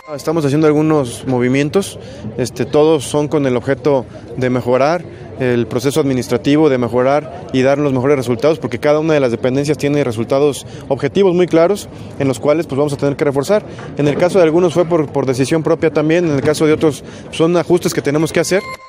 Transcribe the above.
Estamos haciendo algunos movimientos, todos son con el objeto de mejorar el proceso administrativo, de mejorar y dar los mejores resultados, porque cada una de las dependencias tiene resultados objetivos muy claros, en los cuales pues vamos a tener que reforzar. En el caso de algunos fue por decisión propia también, en el caso de otros son ajustes que tenemos que hacer.